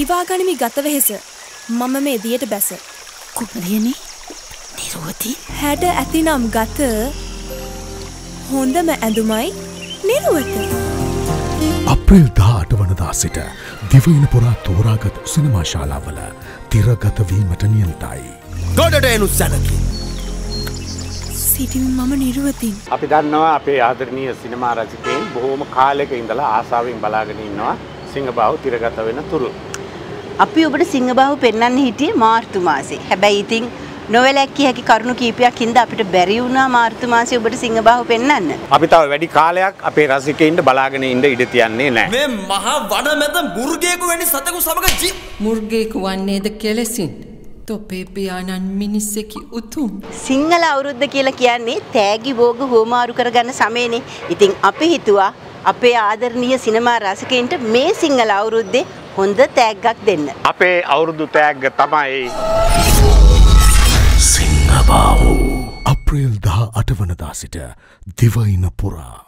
දිවාගනිමි ගත වෙහෙස මම මේ දියට බැස කුමරියනි නිරුවති හැඩ ඇතිනම් ගත හොඳම ඇඳුමයි නිරුවත අප්‍රේල් 18 වනදා සිට දිවයින පුරා තෝරාගත් සිනමා ශාලාවල තිරගත වීමට නියමිතයි. ගොඩට එනු සැනකි. සිටින් මම නිරුවතින්. අපි දන්නවා අපේ ආදරණීය සිනමා රසිකයන් බොහෝම කාලයක ඉඳලා ආසාවෙන් බලාගෙන ඉන්නවා සිංහබාහු තිරගත වෙන තුරු. අපි ඔබට සිංහබාහු පෙන්වන්න හිටියේ මාර්තු මාසේ. හැබැයි ඉතින් නොවැළැක්විය හැකි කරුණු කීපයක් හින්දා අපිට බැරි වුණා මාර්තු මාසේ ඔබට සිංහබාහු පෙන්වන්න. අපි තව වැඩි කාලයක් අපේ රසිකයින්ට බලාගෙන ඉන්න ඉඩ තියන්නේ නැහැ. මේ මහා වනමැද මුර්ගයෙකු වැනි සතෙකු සමග මුර්ගයෙකු වන්නේද කෙලෙසින්. තොපේ පියාණන් මිනිස්සෙකි උතුම්. සිංහල අවුරුද්ද කියලා කියන්නේ තෑගි භෝග හෝමාරු කරගන්න සමයනේ. ඉතින් අපි හිතුවා අපේ ආදරණීය සිනමා රසිකයින්ට මේ සිංහල අවුරුද්දේ හොඳ තෑග්ගක් දෙන්න. අපේ අවුරුදු තෑග්ග තමයි සිංහබාහු අප්‍රේල් 18 වනදා සිට දිවයින පුරා